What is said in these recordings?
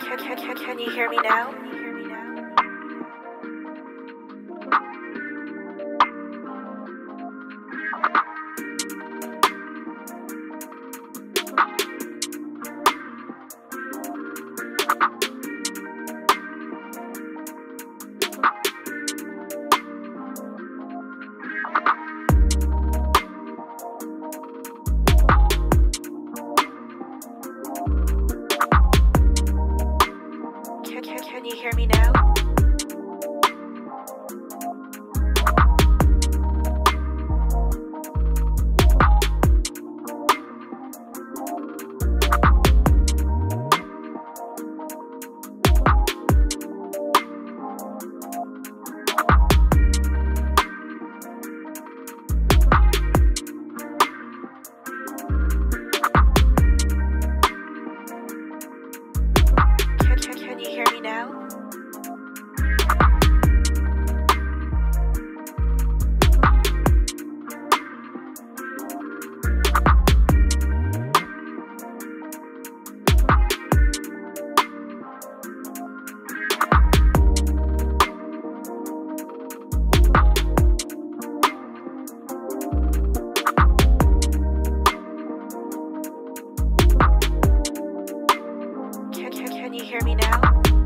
Can you hear me now? Can you hear me now? Can you hear me now? Can you hear me now?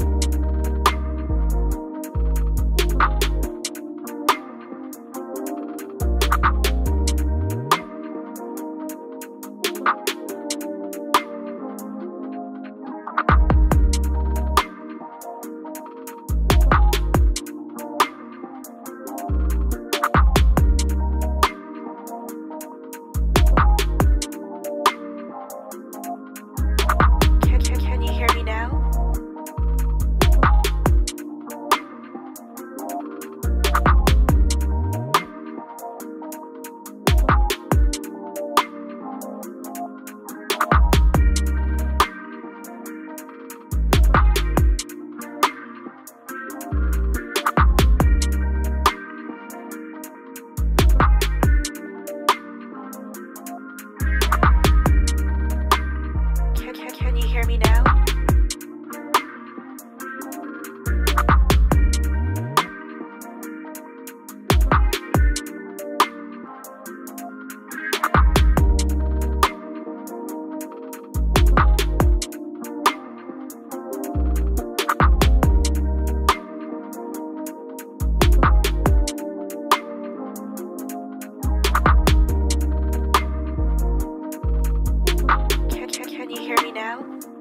Can you hear me now? Can you hear me now? Can you hear me now?